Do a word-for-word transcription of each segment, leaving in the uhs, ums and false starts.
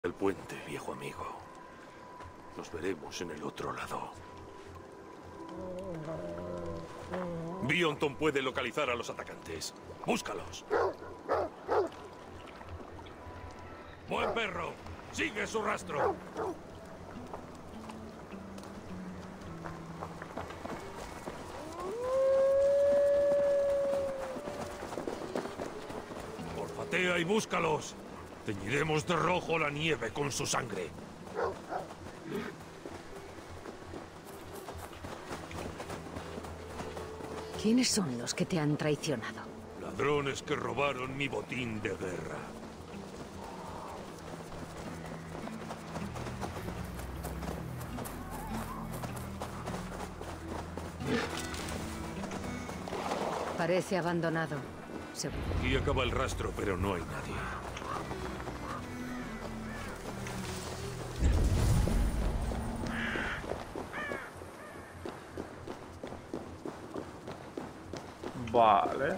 El puente, viejo amigo. Nos veremos en el otro lado. Bionton puede localizar a los atacantes. ¡Búscalos! ¡Buen perro! ¡Sigue su rastro! Olfatea y búscalos. Teñiremos de rojo la nieve con su sangre. ¿Quiénes son los que te han traicionado? Ladrones que robaron mi botín de guerra. Parece abandonado. Seguro. Aquí acaba el rastro, pero no hay nadie. Vale.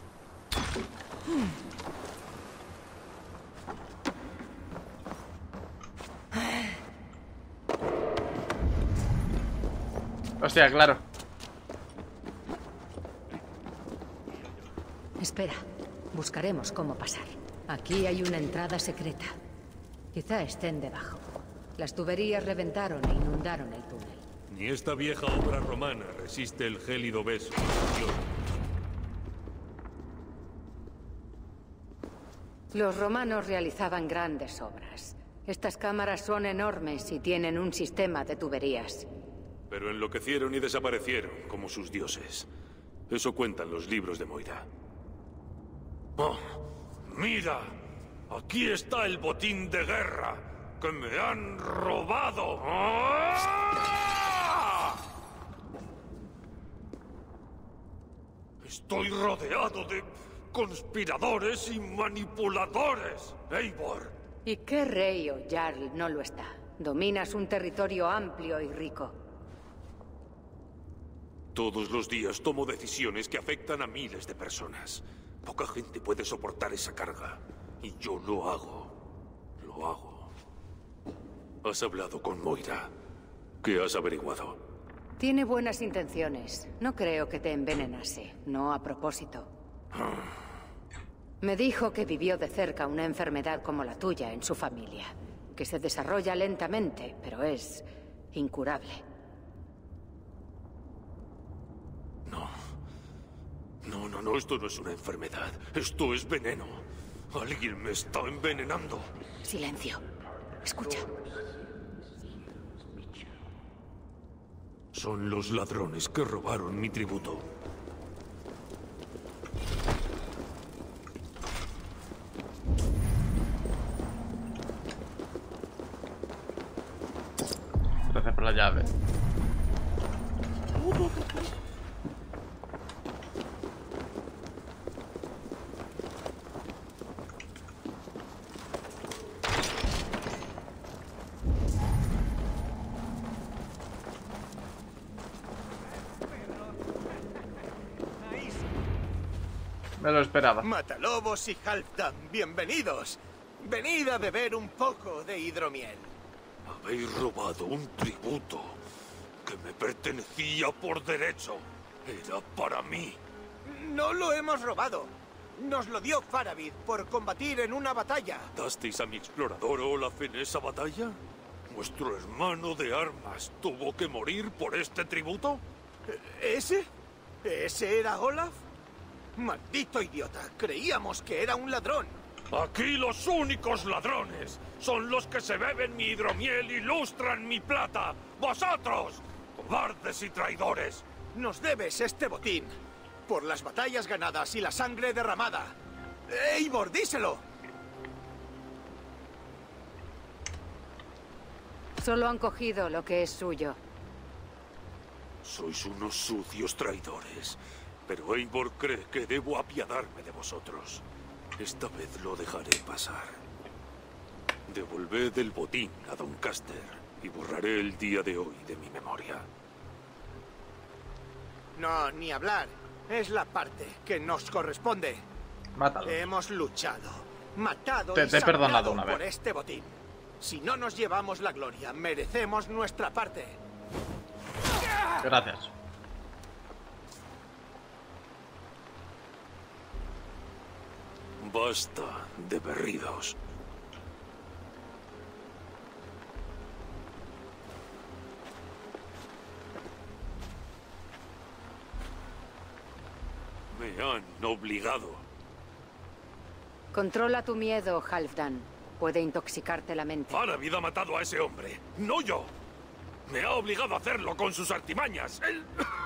Hostia, claro. Espera, buscaremos cómo pasar. Aquí hay una entrada secreta. Quizá estén debajo. Las tuberías reventaron e inundaron el túnel. Ni esta vieja obra romana resiste el gélido beso. Los romanos realizaban grandes obras. Estas cámaras son enormes y tienen un sistema de tuberías. Pero enloquecieron y desaparecieron, como sus dioses. Eso cuentan los libros de Moira. ¡Oh! ¡Mira! Aquí está el botín de guerra que me han robado. ¡Ah! Estoy rodeado de conspiradores y manipuladores, Eivor. ¿Y qué rey o jarl no lo está? Dominas un territorio amplio y rico. Todos los días tomo decisiones que afectan a miles de personas. Poca gente puede soportar esa carga. Y yo lo hago. Lo hago. ¿Has hablado con Moira? ¿Qué has averiguado? Tiene buenas intenciones. No creo que te envenenase. No a propósito. Me dijo que vivió de cerca una enfermedad como la tuya en su familia. Que se desarrolla lentamente, pero es incurable. No. No, no, no, esto no es una enfermedad. Esto es veneno. Alguien me está envenenando. Silencio. Escucha. Son los ladrones que robaron mi tributo. Gracias por la llave. Me lo esperaba. Matalobos y Halfdan, bienvenidos. Venid a beber un poco de hidromiel. Habéis robado un tributo que me pertenecía por derecho. Era para mí. No lo hemos robado. Nos lo dio Faravid por combatir en una batalla. ¿Dasteis a mi explorador Olaf en esa batalla? ¿Vuestro hermano de armas tuvo que morir por este tributo? ¿Ese? ¿Ese era Olaf? Maldito idiota. Creíamos que era un ladrón. Aquí los únicos ladrones son los que se beben mi hidromiel y lustran mi plata. ¡Vosotros! ¡Cobardes y traidores! Nos debes este botín. Por las batallas ganadas y la sangre derramada. ¡Eivor, díselo! Solo han cogido lo que es suyo. Sois unos sucios traidores. Pero Eivor cree que debo apiadarme de vosotros. Esta vez lo dejaré pasar. Devolved el botín a Doncaster y borraré el día de hoy de mi memoria. No, ni hablar. Es la parte que nos corresponde. Mátalo. Hemos luchado, matado Te- y te he perdonado sangrado una vez. por este botín. Si no nos llevamos la gloria, merecemos nuestra parte. Gracias. Basta de berridos. Me han obligado. Controla tu miedo, Halfdan. Puede intoxicarte la mente. Faravid ha matado a ese hombre, no yo. Me ha obligado a hacerlo con sus artimañas. Él...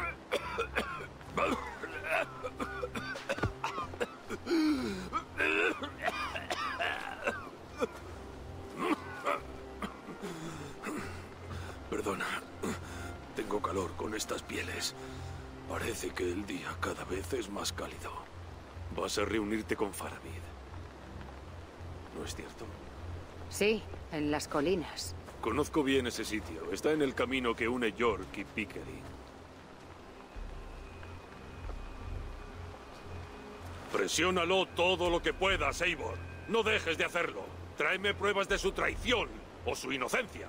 Perdona. Tengo calor con estas pieles. Parece que el día cada vez es más cálido. Vas a reunirte con Faravid, ¿no es cierto? Sí, en las colinas. Conozco bien ese sitio. Está en el camino que une York y Pickering. Presiónalo todo lo que puedas, Eivor. No dejes de hacerlo. Tráeme pruebas de su traición o su inocencia.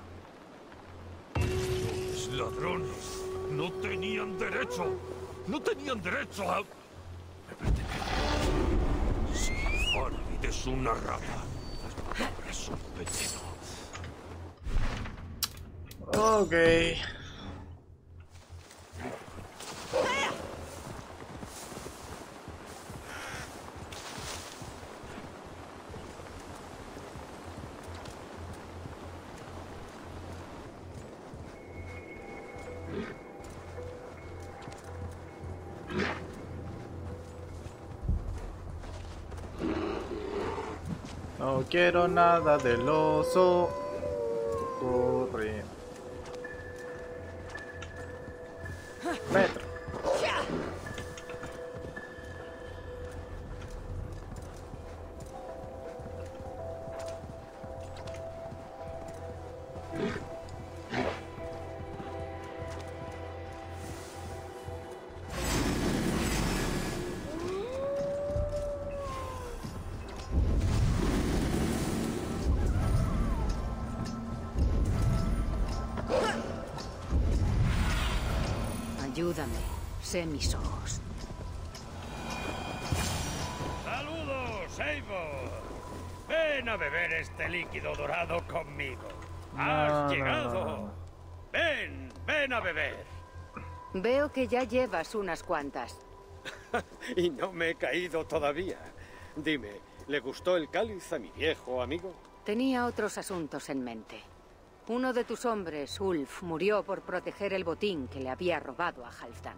Los ladrones no tenían derecho. No tenían derecho a... Me pertenece. Sí, Faravid es una rata. Las palabras son veneno. Ok. No quiero nada del oso. Corre. Metro. Ayúdame. Sé mis ojos. ¡Saludos, Eivor! Ven a beber este líquido dorado conmigo. ¡Has No, no, llegado! no, no. ¡Ven, ven a beber! Veo que ya llevas unas cuantas. Y no me he caído todavía. Dime, ¿le gustó el cáliz a mi viejo amigo? Tenía otros asuntos en mente. Uno de tus hombres, Ulf, murió por proteger el botín que le había robado a Halfdan.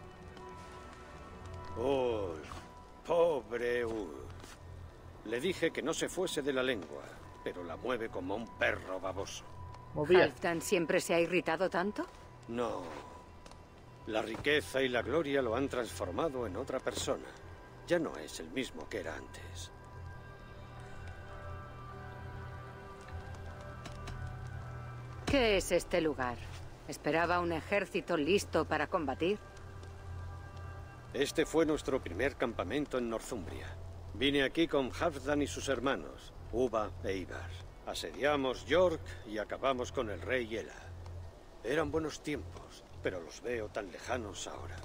Ulf, pobre Ulf. Le dije que no se fuese de la lengua, pero la mueve como un perro baboso. Muy bien. ¿Halfdan siempre se ha irritado tanto? No. La riqueza y la gloria lo han transformado en otra persona. Ya no es el mismo que era antes. ¿Qué es este lugar? ¿Esperaba un ejército listo para combatir? Este fue nuestro primer campamento en Northumbria. Vine aquí con Halfdan y sus hermanos, Ubba e Ivar. Asediamos York y acabamos con el rey Yela. Eran buenos tiempos, pero los veo tan lejanos ahora.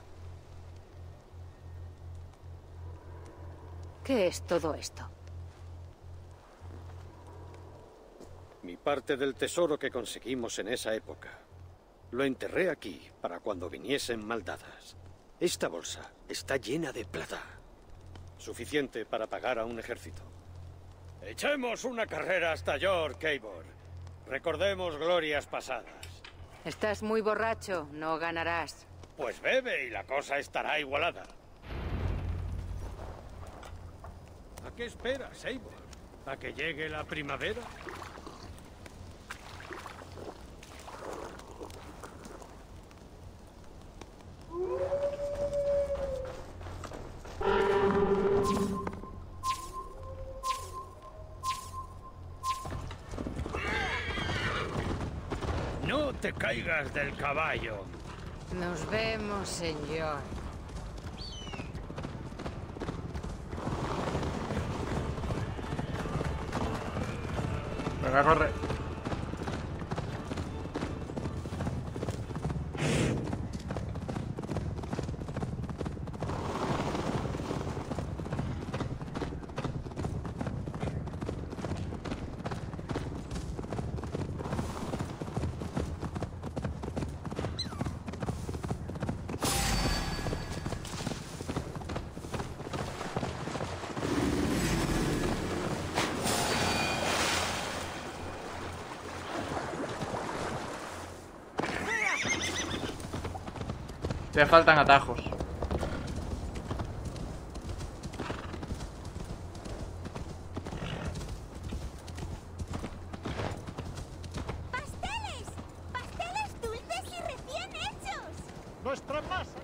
¿Qué es todo esto? Mi parte del tesoro que conseguimos en esa época. Lo enterré aquí para cuando viniesen maldadas. Esta bolsa está llena de plata. Suficiente para pagar a un ejército. Echemos una carrera hasta York, Eivor. Recordemos glorias pasadas. Estás muy borracho, no ganarás. Pues bebe y la cosa estará igualada. ¿A qué esperas, Eivor? ¿A que llegue la primavera? No te caigas del caballo. Nos vemos, señor. Venga, corre. Te faltan atajos. ¡Pasteles! ¡Pasteles dulces y recién hechos! ¡Nuestra masa!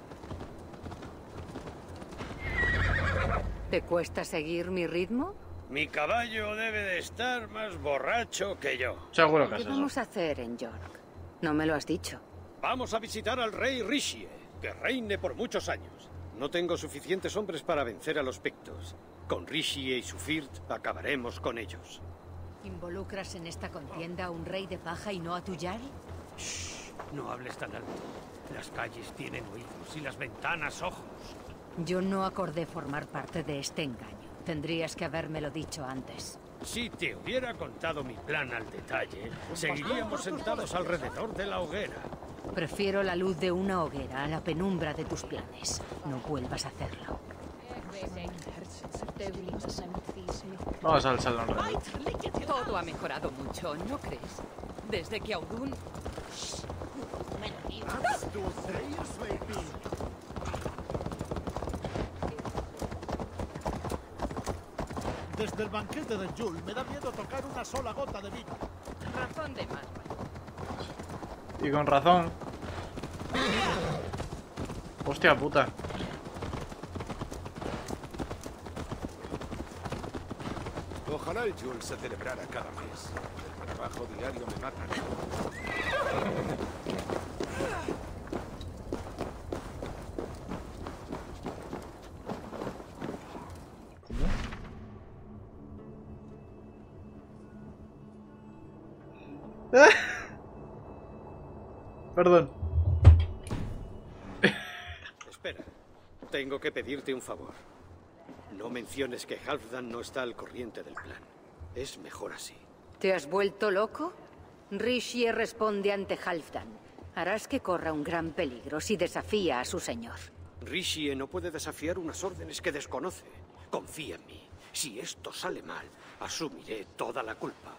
¿Te cuesta seguir mi ritmo? Mi caballo debe de estar más borracho que yo. Seguro que ¿Qué es eso. vamos a hacer en York? No me lo has dicho. Vamos a visitar al rey Rishie, que reine por muchos años. No tengo suficientes hombres para vencer a los Pictos. Con Rishie y su Firth acabaremos con ellos. ¿Involucras en esta contienda a un rey de paja y no a tu Jarl? Shh, no hables tan alto. Las calles tienen oídos y las ventanas ojos. Yo no acordé formar parte de este engaño. Tendrías que habérmelo dicho antes. Si te hubiera contado mi plan al detalle, seguiríamos sentados alrededor de la hoguera. Prefiero la luz de una hoguera a la penumbra de tus planes. No vuelvas a hacerlo. Vamos al salón real. Todo ha mejorado mucho, ¿no crees? Desde que Audun... Desde el banquete de Jul me da miedo tocar una sola gota de vino. Razón de más. Y con razón. Hostia puta. Ojalá el Jul se celebrara cada mes. El trabajo diario me mata. Perdón. Espera, tengo que pedirte un favor. No menciones que Halfdan no está al corriente del plan. Es mejor así. ¿Te has vuelto loco? Rishie responde ante Halfdan. Harás que corra un gran peligro si desafía a su señor. Rishie no puede desafiar unas órdenes que desconoce. Confía en mí. Si esto sale mal, asumiré toda la culpa.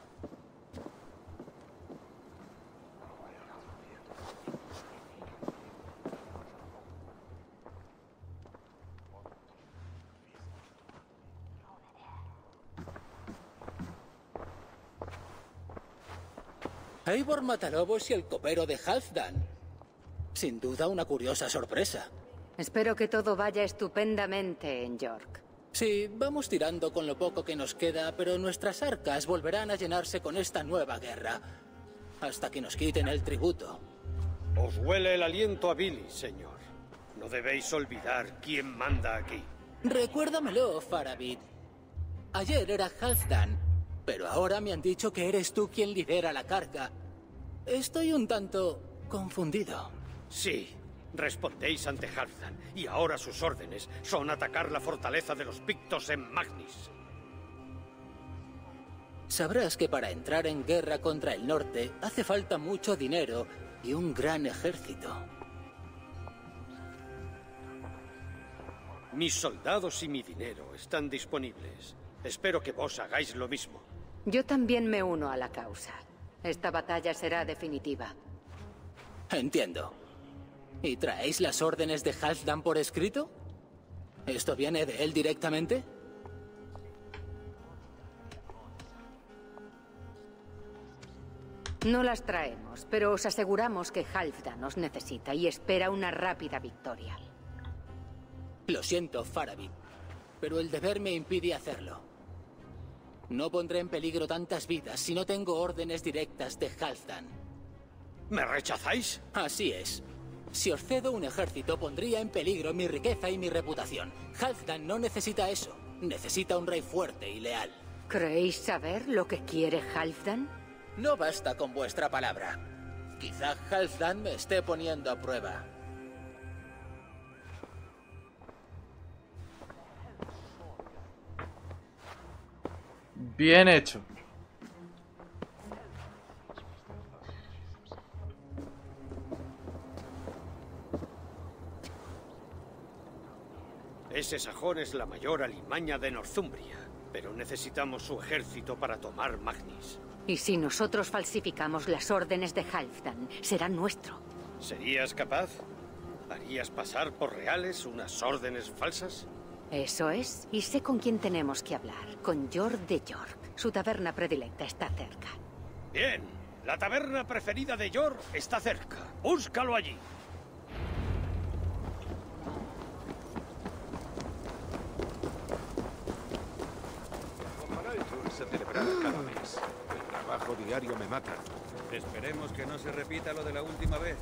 Eivor Matalobos y el copero de Halfdan. Sin duda una curiosa sorpresa. Espero que todo vaya estupendamente en York. Sí, vamos tirando con lo poco que nos queda, pero nuestras arcas volverán a llenarse con esta nueva guerra. Hasta que nos quiten el tributo. Os huele el aliento a Billy, señor. No debéis olvidar quién manda aquí. Recuérdamelo, Faramir. Ayer era Halfdan, pero ahora me han dicho que eres tú quien lidera la carga. Estoy un tanto confundido. Sí, respondéis ante Halfdan, y ahora sus órdenes son atacar la fortaleza de los Pictos en Magnis. Sabrás que para entrar en guerra contra el norte hace falta mucho dinero y un gran ejército. Mis soldados y mi dinero están disponibles. Espero que vos hagáis lo mismo. Yo también me uno a la causa. Esta batalla será definitiva. Entiendo. ¿Y traéis las órdenes de Halfdan por escrito? ¿Esto viene de él directamente? No las traemos, pero os aseguramos que Halfdan os necesita y espera una rápida victoria. Lo siento, Faramir, pero el deber me impide hacerlo. No pondré en peligro tantas vidas si no tengo órdenes directas de Halfdan. ¿Me rechazáis? Así es. Si os cedo un ejército, pondría en peligro mi riqueza y mi reputación. Halfdan no necesita eso. Necesita un rey fuerte y leal. ¿Creéis saber lo que quiere Halfdan? No basta con vuestra palabra. Quizá Halfdan me esté poniendo a prueba. Bien hecho. Ese sajón es la mayor alimaña de Northumbria, pero necesitamos su ejército para tomar Magnis. Y si nosotros falsificamos las órdenes de Halfdan, será nuestro. ¿Serías capaz? ¿Harías pasar por reales unas órdenes falsas? Eso es. Y sé con quién tenemos que hablar. Con Jord de York. Su taberna predilecta está cerca. Bien. La taberna preferida de Jord está cerca. Búscalo allí. Ojalá el Jul se celebrara cada mes. El trabajo diario me mata. Esperemos que no se repita lo de la última vez.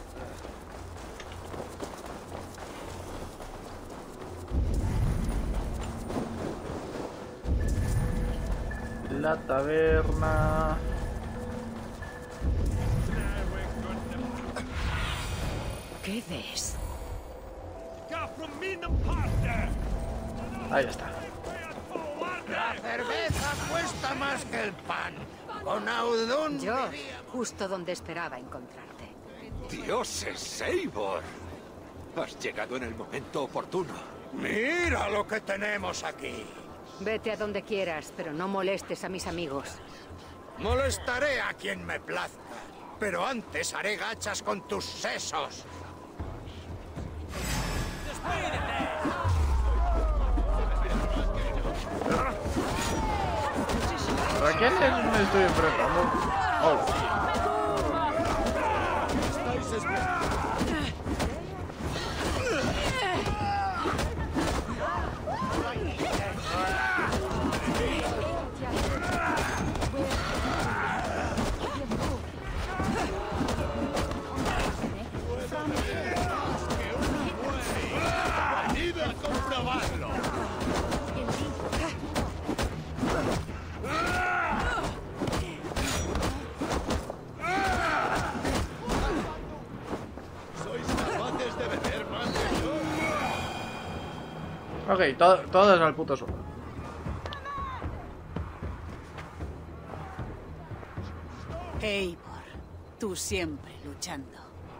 La taberna. ¿Qué ves? Ahí está. La cerveza cuesta más que el pan. Con Audun... Jord, justo donde esperaba encontrarte. ¡Dioses, Eivor! Has llegado en el momento oportuno. Mira lo que tenemos aquí. Vete a donde quieras, pero no molestes a mis amigos. Molestaré a quien me plazca, pero antes haré gachas con tus sesos. ¿Para quién me estoy enfrentando? Hola. Ok, to todos al puto suelo. Eivor, tú siempre luchando.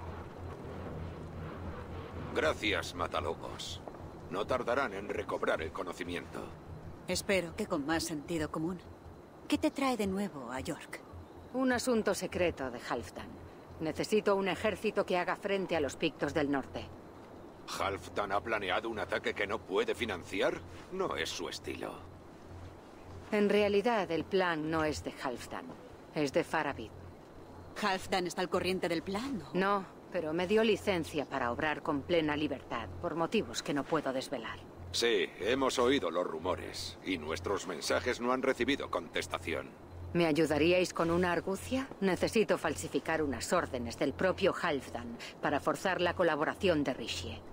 Gracias, Matalobos. No tardarán en recobrar el conocimiento. Espero que con más sentido común. ¿Qué te trae de nuevo a York? Un asunto secreto de Halfdan. Necesito un ejército que haga frente a los Pictos del Norte. ¿Halfdan ha planeado un ataque que no puede financiar? No es su estilo. En realidad, el plan no es de Halfdan. Es de Faramir. ¿Halfdan está al corriente del plan? ¿O? No, pero me dio licencia para obrar con plena libertad, por motivos que no puedo desvelar. Sí, hemos oído los rumores, y nuestros mensajes no han recibido contestación. ¿Me ayudaríais con una argucia? Necesito falsificar unas órdenes del propio Halfdan para forzar la colaboración de Rishi.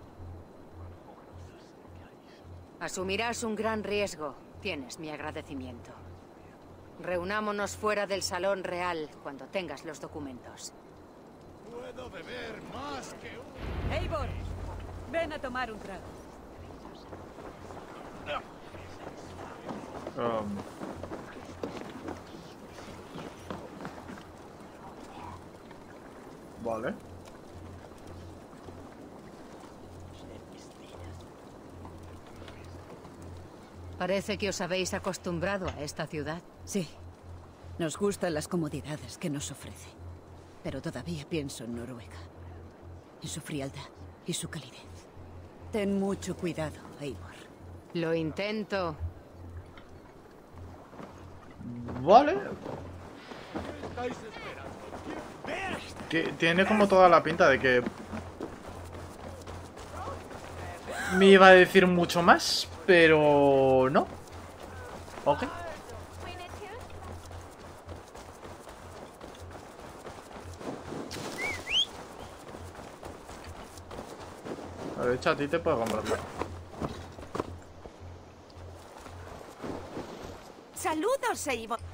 Asumirás un gran riesgo. Tienes mi agradecimiento. Reunámonos fuera del Salón Real cuando tengas los documentos. Puedo beber más que un... Eivor, ven a tomar un trago. Um. Vale. Parece que os habéis acostumbrado a esta ciudad. Sí. Nos gustan las comodidades que nos ofrece. Pero todavía pienso en Noruega. En su frialdad y su calidez. Ten mucho cuidado, Eivor. Lo intento. Vale. Tiene como toda la pinta de que me iba a decir mucho más, pero no. Ok. De hecho, a ti te puedo comprar. Saludos, Eivor.